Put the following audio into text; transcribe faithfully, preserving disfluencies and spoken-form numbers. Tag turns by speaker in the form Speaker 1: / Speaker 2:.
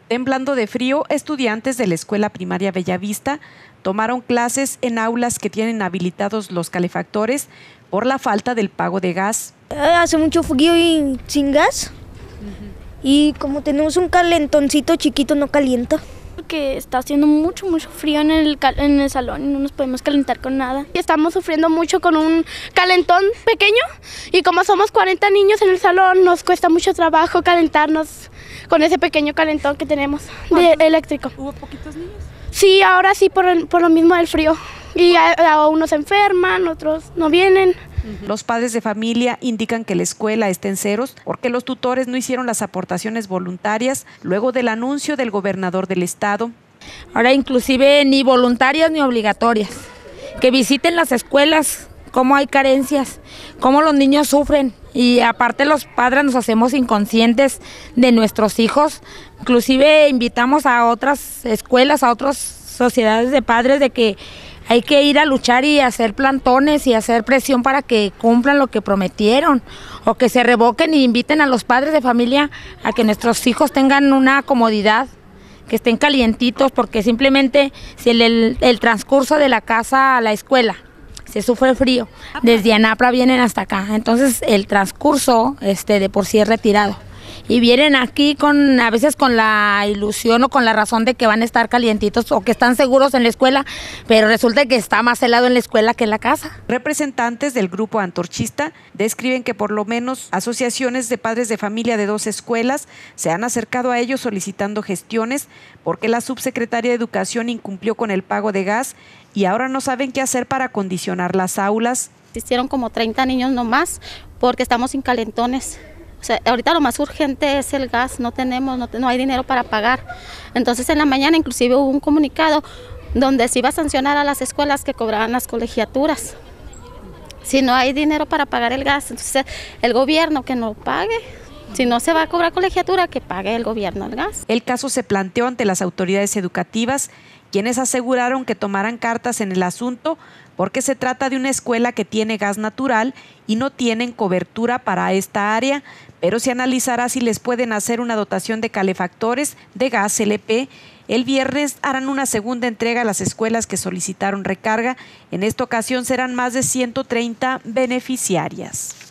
Speaker 1: Temblando de frío, estudiantes de la Escuela Primaria Bellavista tomaron clases en aulas que tienen habilitados los calefactores por la falta del pago de gas.
Speaker 2: Hace mucho frío y sin gas. Uh-huh. Y como tenemos un calentoncito chiquito, no calienta.
Speaker 3: Porque está haciendo mucho, mucho frío en el, en el salón y no nos podemos calentar con nada. Estamos sufriendo mucho con un calentón pequeño y como somos cuarenta niños en el salón, nos cuesta mucho trabajo calentarnos con ese pequeño calentón que tenemos de eléctrico.
Speaker 4: ¿Hubo poquitos niños?
Speaker 3: Sí, ahora sí, por, por lo mismo del frío. Y a, a unos se enferman, otros no vienen.
Speaker 1: Los padres de familia indican que la escuela está en ceros porque los tutores no hicieron las aportaciones voluntarias luego del anuncio del gobernador del estado.
Speaker 5: Ahora inclusive ni voluntarias ni obligatorias. Que visiten las escuelas, cómo hay carencias, cómo los niños sufren. Y aparte los padres nos hacemos inconscientes de nuestros hijos. Inclusive invitamos a otras escuelas, a otras sociedades de padres de que hay que ir a luchar y hacer plantones y hacer presión para que cumplan lo que prometieron o que se revoquen y inviten a los padres de familia a que nuestros hijos tengan una comodidad, que estén calientitos, porque simplemente si el, el, el transcurso de la casa a la escuela se sufre frío, desde Anapra vienen hasta acá, entonces el transcurso este, de por sí es retirado. Y vienen aquí con a veces con la ilusión o con la razón de que van a estar calientitos o que están seguros en la escuela, pero resulta que está más helado en la escuela que en la casa.
Speaker 1: Representantes del grupo antorchista describen que por lo menos asociaciones de padres de familia de dos escuelas se han acercado a ellos solicitando gestiones porque la subsecretaria de Educación incumplió con el pago de gas y ahora no saben qué hacer para acondicionar las aulas.
Speaker 6: Existieron como treinta niños nomás porque estamos sin calentones. O sea, ahorita lo más urgente es el gas, no tenemos, no, no hay dinero para pagar. Entonces en la mañana inclusive hubo un comunicado donde se iba a sancionar a las escuelas que cobraban las colegiaturas. Si no hay dinero para pagar el gas, entonces el gobierno que no pague. Si no se va a cobrar colegiatura, que pague el gobierno el gas.
Speaker 1: El caso se planteó ante las autoridades educativas, quienes aseguraron que tomarán cartas en el asunto porque se trata de una escuela que tiene gas natural y no tienen cobertura para esta área, pero se analizará si les pueden hacer una dotación de calefactores de gas L P. El viernes harán una segunda entrega a las escuelas que solicitaron recarga. En esta ocasión serán más de ciento treinta beneficiarias.